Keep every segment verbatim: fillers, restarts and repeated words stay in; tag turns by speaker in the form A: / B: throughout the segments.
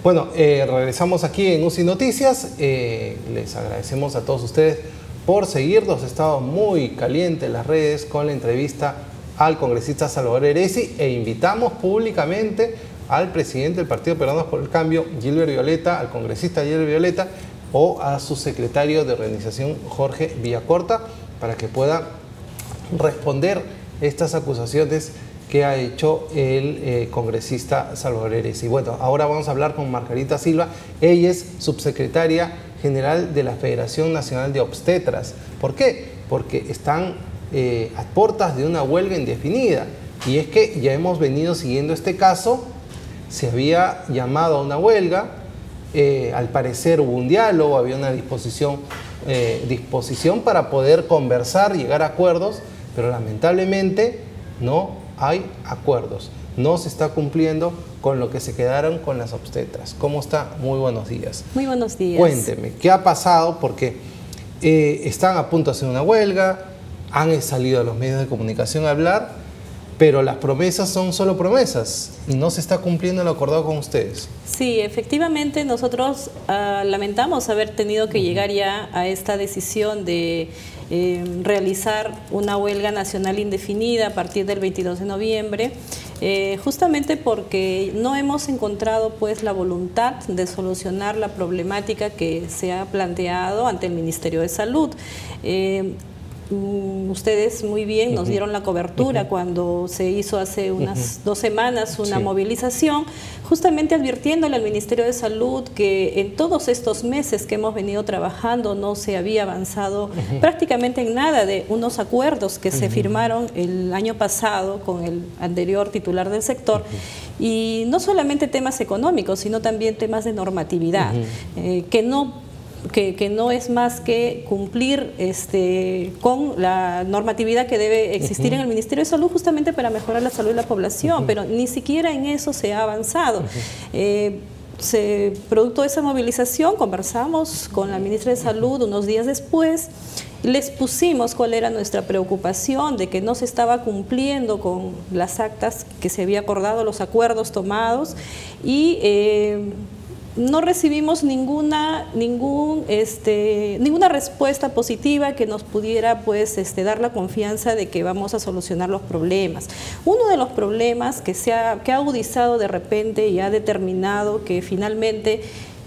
A: Bueno, eh, regresamos aquí en U C I Noticias. Eh, les agradecemos a todos ustedes por seguirnos. Ha estado muy caliente en las redes con la entrevista al congresista Salvador Heresi e invitamos públicamente al presidente del Partido Peruanos por el Cambio, Gilbert Violeta, al congresista Gilbert Violeta o a su secretario de organización, Jorge Villacorta, para que pueda responder estas acusaciones que ha hecho el eh, congresista Salvador Heresi. Bueno, ahora vamos a hablar con Margarita Silva. Ella es subsecretaria general de la Federación Nacional de Obstetras. ¿Por qué? Porque están eh, a puertas de una huelga indefinida. Y es que ya hemos venido siguiendo este caso. Se había llamado a una huelga. Eh, al parecer hubo un diálogo, había una disposición, eh, disposición para poder conversar, llegar a acuerdos, pero lamentablemente no hay acuerdos, no se está cumpliendo con lo que se quedaron con las obstetras. ¿Cómo está? Muy buenos días.
B: Muy buenos días.
A: Cuénteme, ¿qué ha pasado? Porque eh, están a punto de hacer una huelga, han salido a los medios de comunicación a hablar, pero las promesas son solo promesas y no se está cumpliendo lo acordado con ustedes.
B: Sí, efectivamente nosotros uh, lamentamos haber tenido que llegar ya a esta decisión de eh, realizar una huelga nacional indefinida a partir del veintidós de noviembre, eh, justamente porque no hemos encontrado pues la voluntad de solucionar la problemática que se ha planteado ante el Ministerio de Salud. Eh, Ustedes muy bien nos dieron la cobertura uh-huh. cuando se hizo hace unas uh-huh. dos semanas una sí. movilización, justamente advirtiéndole al Ministerio de Salud que en todos estos meses que hemos venido trabajando no se había avanzado uh-huh. prácticamente en nada de unos acuerdos que uh-huh. se firmaron el año pasado con el anterior titular del sector. Uh-huh. Y no solamente temas económicos, sino también temas de normatividad, uh-huh. eh, que no Que, que no es más que cumplir este, con la normatividad que debe existir uh-huh. en el Ministerio de Salud justamente para mejorar la salud de la población, uh-huh. pero ni siquiera en eso se ha avanzado. Uh-huh. eh, se, producto de esa movilización conversamos con la ministra de Salud unos días después, les pusimos cuál era nuestra preocupación de que no se estaba cumpliendo con las actas que se había acordado, los acuerdos tomados y eh, no recibimos ninguna, ningún, este, ninguna respuesta positiva que nos pudiera pues, este, dar la confianza de que vamos a solucionar los problemas. Uno de los problemas que, se ha, que ha agudizado de repente y ha determinado que finalmente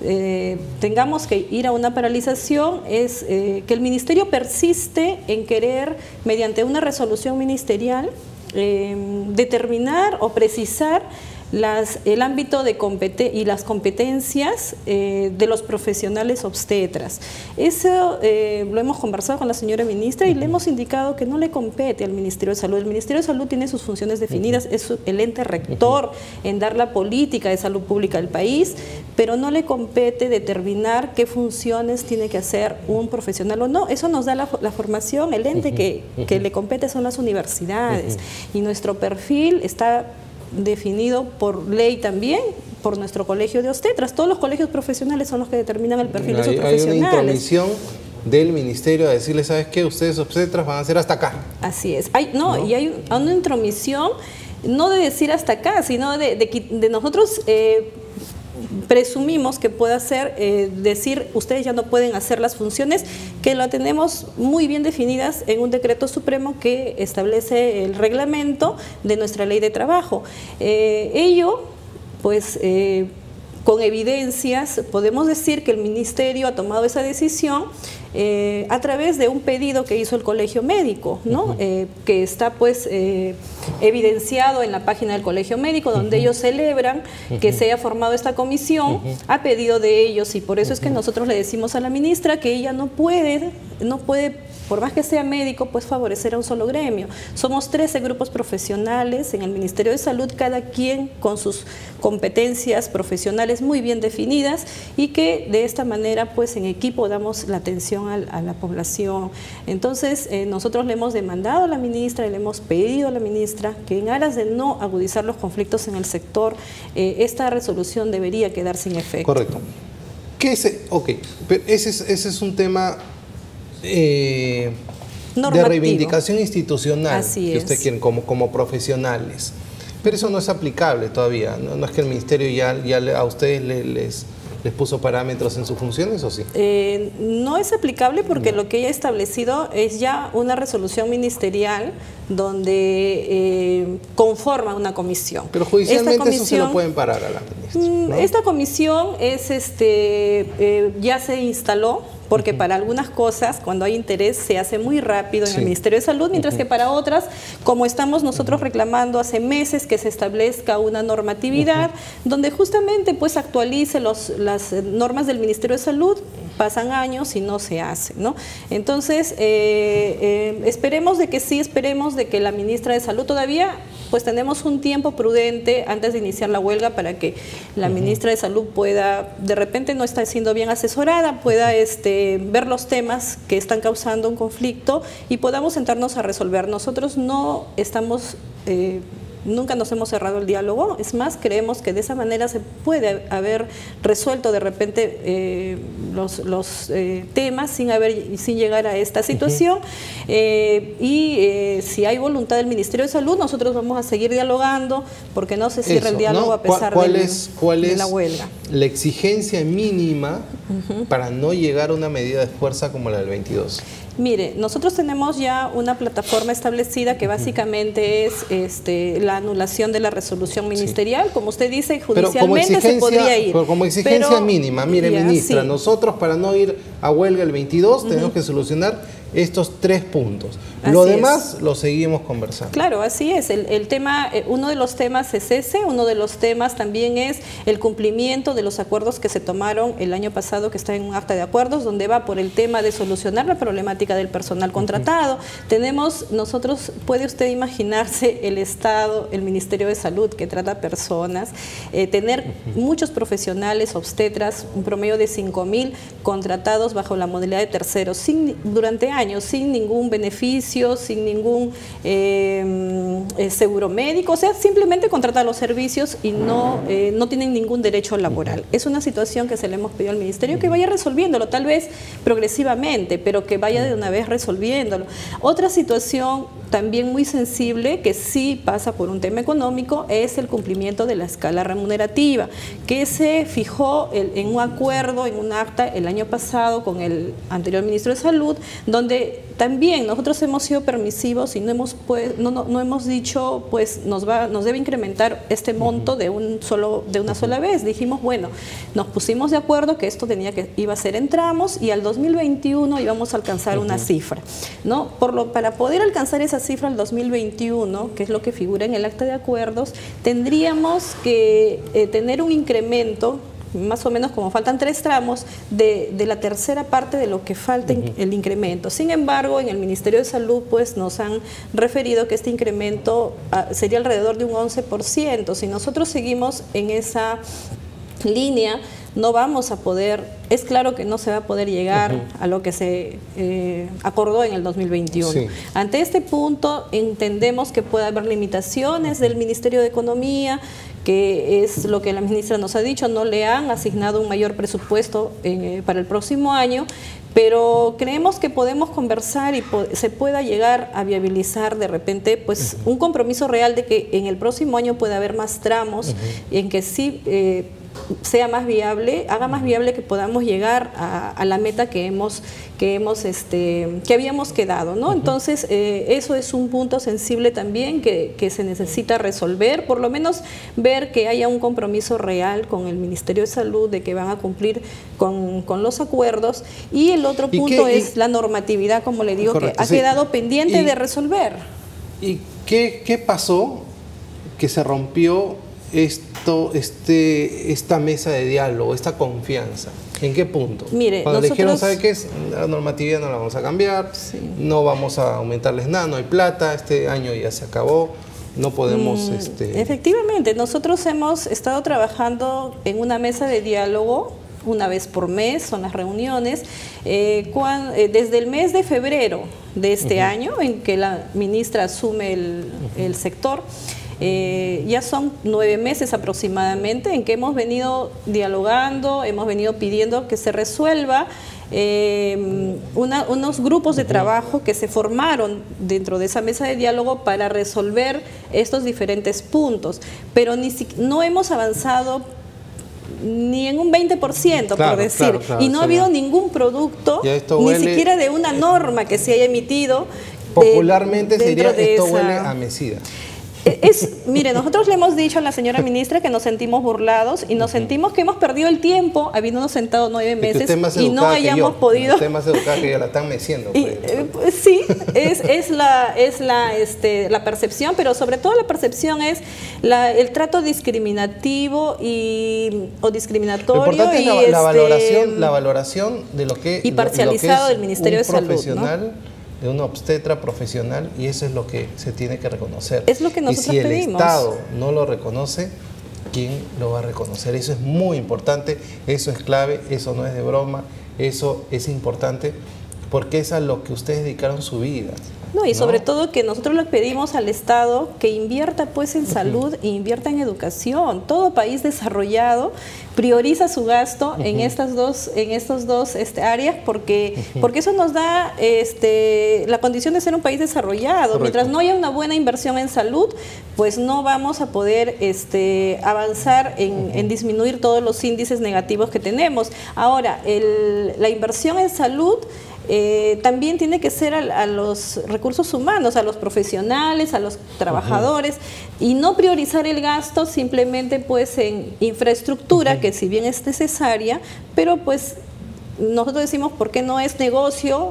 B: eh, tengamos que ir a una paralización es eh, que el Ministerio persiste en querer, mediante una resolución ministerial, eh, determinar o precisar Las, el ámbito de competen y las competencias eh, de los profesionales obstetras. Eso eh, lo hemos conversado con la señora ministra y le hemos indicado que no le compete al Ministerio de Salud. El Ministerio de Salud tiene sus funciones definidas, uh-huh. es el ente rector uh-huh. en dar la política de salud pública del país, pero no le compete determinar qué funciones tiene que hacer un profesional o no. Eso nos da la, la formación, el ente uh-huh. que, que le compete son las universidades uh-huh. y nuestro perfil está definido por ley también, por nuestro colegio de obstetras. Todos los colegios profesionales son los que determinan el perfil hay, de sus profesionales. Hay una intromisión
A: del ministerio a decirle, ¿sabes qué? Ustedes obstetras van a ser hasta acá.
B: Así es. Hay, no, no, y hay una intromisión, no de decir hasta acá, sino de, de, de nosotros eh, presumimos que pueda ser eh, decir, ustedes ya no pueden hacer las funciones que la tenemos muy bien definidas en un decreto supremo que establece el reglamento de nuestra ley de trabajo. Eh, ello, pues, eh, con evidencias, podemos decir que el ministerio ha tomado esa decisión eh, a través de un pedido que hizo el Colegio Médico, ¿no? Uh-huh. eh, que está pues eh, evidenciado en la página del Colegio Médico, donde uh-huh. ellos celebran uh-huh. que se haya formado esta comisión uh-huh. a pedido de ellos, y por eso uh-huh. es que nosotros le decimos a la ministra que ella no puede, no puede por más que sea médico, pues favorecer a un solo gremio. Somos trece grupos profesionales en el Ministerio de Salud, cada quien con sus competencias profesionales muy bien definidas y que de esta manera, pues en equipo damos la atención a, a la población. Entonces, eh, nosotros le hemos demandado a la ministra y le hemos pedido a la ministra que en aras de no agudizar los conflictos en el sector, eh, esta resolución debería quedar sin efecto.
A: Correcto. ¿Qué es? Ok, pero ese es, ese es un tema Eh, de reivindicación institucional
B: Así
A: que
B: es.
A: usted quiere como, como profesionales. Pero eso no es aplicable todavía, no, no es que el Ministerio ya, ya a ustedes les, les, les puso parámetros en sus funciones, ¿o sí?
B: Eh, no es aplicable porque no. Lo que ella ha establecido es ya una resolución ministerial donde eh, conforma una comisión.
A: Pero judicialmente comisión, eso se lo pueden parar a la ministra, ¿no?
B: Esta comisión es, este, eh, ya se instaló, porque uh-huh. para algunas cosas, cuando hay interés, se hace muy rápido en sí. el Ministerio de Salud, mientras uh-huh. que para otras, como estamos nosotros uh-huh. reclamando hace meses que se establezca una normatividad uh-huh. donde justamente pues actualice los, las normas del Ministerio de Salud, pasan años y no se hace, ¿no? Entonces, eh, eh, esperemos de que sí, esperemos de que la ministra de Salud todavía, pues tenemos un tiempo prudente antes de iniciar la huelga para que la uh-huh. ministra de Salud pueda, de repente no está siendo bien asesorada, pueda este, ver los temas que están causando un conflicto y podamos sentarnos a resolver. Nosotros no estamos... Eh, Nunca nos hemos cerrado el diálogo, es más, creemos que de esa manera se puede haber resuelto de repente eh, los, los eh, temas sin, haber, sin llegar a esta situación. Uh-huh. eh, y eh, si hay voluntad del Ministerio de Salud, nosotros vamos a seguir dialogando porque no se cierra Eso, el diálogo ¿no? a pesar
A: ¿Cuál
B: del,
A: es, cuál
B: de
A: es
B: la huelga.
A: La exigencia mínima uh-huh. para no llegar a una medida de fuerza como la del veintidós.
B: Mire, nosotros tenemos ya una plataforma establecida que básicamente es este, la anulación de la resolución ministerial. Sí. Como usted dice, judicialmente se podría ir.
A: Pero como exigencia pero, mínima, mire ya, ministra, sí. nosotros para no ir a huelga el veintidós uh-huh. tenemos que solucionar estos tres puntos. Así lo demás es. Lo seguimos conversando.
B: Claro, así es. El, el tema, uno de los temas es ese, uno de los temas también es el cumplimiento de los acuerdos que se tomaron el año pasado, que está en un acta de acuerdos, donde va por el tema de solucionar la problemática del personal contratado. Uh-huh. Tenemos, nosotros, puede usted imaginarse el Estado, el Ministerio de Salud que trata personas, eh, tener uh-huh. muchos profesionales, obstetras, un promedio de cinco mil contratados bajo la modalidad de terceros, sin, durante años, sin ningún beneficio, sin ningún eh, eh, seguro médico, o sea, simplemente contratar los servicios y no, eh, no tienen ningún derecho laboral. Es una situación que se le hemos pedido al Ministerio que vaya resolviéndolo, tal vez progresivamente, pero que vaya de una vez resolviéndolo. Otra situación también muy sensible, que sí pasa por un tema económico, es el cumplimiento de la escala remunerativa, que se fijó el, en un acuerdo, en un acta el año pasado con el anterior ministro de Salud, donde también nosotros hemos sido permisivos y no hemos, pues, no, no, no hemos dicho, pues nos, va, nos debe incrementar este monto de, un solo, de una sola vez. Dijimos, bueno, nos pusimos de acuerdo que esto tenía que, iba a ser en tramos y al dos mil veintiuno íbamos a alcanzar uh-huh. una cifra, ¿no? Por lo, para poder alcanzar esa cifra al dos mil veintiuno, que es lo que figura en el acta de acuerdos, tendríamos que eh, tener un incremento, más o menos como faltan tres tramos, de, de la tercera parte de lo que falta uh-huh. el incremento. Sin embargo, en el Ministerio de Salud pues nos han referido que este incremento uh, sería alrededor de un once por ciento. Si nosotros seguimos en esa línea, no vamos a poder, es claro que no se va a poder llegar uh-huh. a lo que se eh, acordó en el dos mil veintiuno. Sí. Ante este punto entendemos que puede haber limitaciones del Ministerio de Economía, que es lo que la ministra nos ha dicho, no le han asignado un mayor presupuesto eh, para el próximo año, pero creemos que podemos conversar y po se pueda llegar a viabilizar de repente pues uh-huh. un compromiso real de que en el próximo año pueda haber más tramos, uh-huh. en que sí eh, sea más viable, haga más viable que podamos llegar a, a la meta que hemos, que hemos, este, que habíamos quedado, ¿no? Uh-huh. Entonces, eh, eso es un punto sensible también que, que se necesita resolver, por lo menos ver que haya un compromiso real con el Ministerio de Salud de que van a cumplir con, con los acuerdos. Y el otro punto qué, es y, la normatividad, como le digo, correcto, que ha sí. quedado pendiente y, de resolver.
A: ¿Y qué, qué pasó que se rompió esto, este, esta mesa de diálogo, esta confianza? ¿En qué punto?
B: Mire,
A: cuando
B: nosotros...
A: dijeron, ¿sabe qué es? La normatividad no la vamos a cambiar, sí. no vamos a aumentarles nada, no hay plata, este año ya se acabó, no podemos... Mm, este...
B: Efectivamente, nosotros hemos estado trabajando en una mesa de diálogo una vez por mes, son las reuniones, eh, cuando, eh, desde el mes de febrero de este uh-huh. año, en que la ministra asume el, uh-huh. el sector. Eh, ya son nueve meses aproximadamente en que hemos venido dialogando, hemos venido pidiendo que se resuelva eh, una, unos grupos de trabajo que se formaron dentro de esa mesa de diálogo para resolver estos diferentes puntos, pero ni si, no hemos avanzado ni en un veinte por ciento, claro, por decir, claro, claro, y no ha habido ya. ningún producto, ni huele... siquiera de una norma que se haya emitido.
A: Popularmente de, se diría, de esto esa... huele a mesida.
B: Es, mire, nosotros le hemos dicho a la señora ministra que nos sentimos burlados y nos uh-huh. sentimos que hemos perdido el tiempo habiéndonos sentado nueve meses y no hayamos
A: yo,
B: podido...
A: Usted más educada que yo, la están meciendo.
B: Y, eh, pues, sí, es, es, la, es la, este, la percepción, pero sobre todo la percepción es la, el trato discriminativo y, o discriminatorio.
A: Lo importante
B: y
A: es la,
B: este,
A: la, valoración, la valoración de lo que,
B: y parcializado
A: lo, lo que es
B: del Ministerio de Salud,
A: profesional,
B: ¿no?
A: de una obstetra profesional, y eso es lo que se tiene que reconocer.
B: Es lo que nosotros
A: pedimos. Y si el
B: pedimos.
A: Estado no lo reconoce, ¿quién lo va a reconocer? Eso es muy importante, eso es clave, eso no es de broma, eso es importante, porque es a lo que ustedes dedicaron su vida.
B: No, y
A: ¿no?
B: sobre todo que nosotros le pedimos al Estado que invierta pues en salud e invierta en educación. Todo país desarrollado prioriza su gasto uh-huh. en estas dos, en estas dos este, áreas porque, uh-huh. porque eso nos da este, la condición de ser un país desarrollado. Correcto. Mientras no haya una buena inversión en salud, pues no vamos a poder este, avanzar en, uh-huh. en disminuir todos los índices negativos que tenemos. Ahora, el, la inversión en salud Eh, también tiene que ser a, a los recursos humanos, a los profesionales, a los trabajadores, uh-huh. y no priorizar el gasto simplemente pues en infraestructura, uh-huh. que si bien es necesaria, pero pues nosotros decimos por qué no es negocio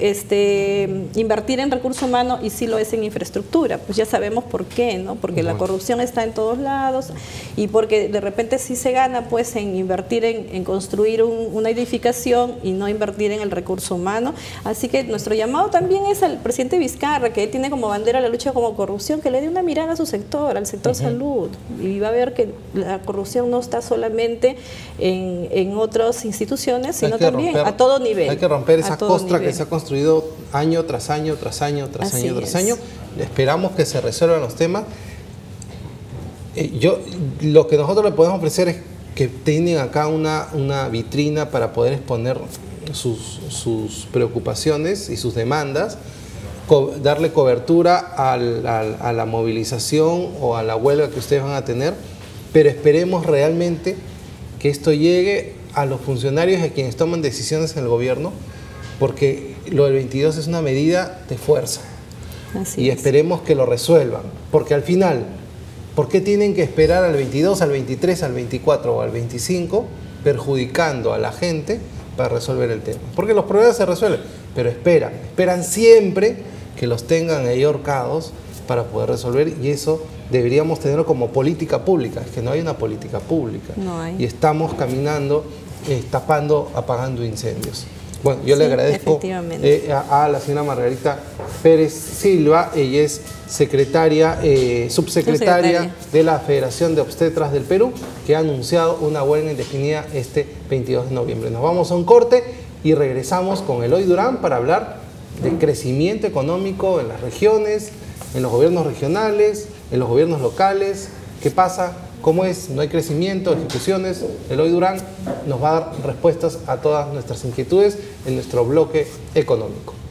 B: este, invertir en recursos humanos y sí lo es en infraestructura. Pues ya sabemos por qué, ¿no? Porque uh-huh. la corrupción está en todos lados y porque de repente sí se gana pues en invertir en, en construir un, una edificación y no invertir en el recurso humano. Así que nuestro llamado también es al presidente Vizcarra, que tiene como bandera la lucha como corrupción, que le dé una mirada a su sector, al sector uh-huh. salud, y va a ver que la corrupción no está solamente en, en otras instituciones, sino también romper, a todo nivel.
A: Hay que romper esa costra nivel. que se ha construido año tras año, tras año, tras Así año, tras es. año. Esperamos que se resuelvan los temas. Eh, yo, lo que nosotros le podemos ofrecer es que tienen acá una, una vitrina para poder exponer sus, sus preocupaciones y sus demandas, co darle cobertura al, al, a la movilización o a la huelga que ustedes van a tener, pero esperemos realmente que esto llegue a los funcionarios y a quienes toman decisiones en el gobierno, porque lo del veintidós es una medida de fuerza. Así y es. Esperemos que lo resuelvan, porque al final, ¿por qué tienen que esperar al veintidós, al veintitrés, al veinticuatro o al veinticinco, perjudicando a la gente para resolver el tema? Porque los problemas se resuelven, pero esperan, esperan siempre que los tengan ahí ahorcados para poder resolver, y eso deberíamos tenerlo como política pública. Es que no hay una política pública.
B: No hay.
A: Y estamos caminando, eh, tapando, apagando incendios. Bueno, yo sí, le agradezco eh, a, a la señora Margarita Pérez Silva. Ella es secretaria, eh, subsecretaria, subsecretaria de la Federación de Obstetras del Perú, que ha anunciado una huelga indefinida este veintidós de noviembre. Nos vamos a un corte y regresamos con Eloy Durán para hablar del crecimiento económico en las regiones, en los gobiernos regionales, en los gobiernos locales. ¿Qué pasa? ¿Cómo es? ¿No hay crecimiento, ejecuciones? Eloy Durán nos va a dar respuestas a todas nuestras inquietudes en nuestro bloque económico.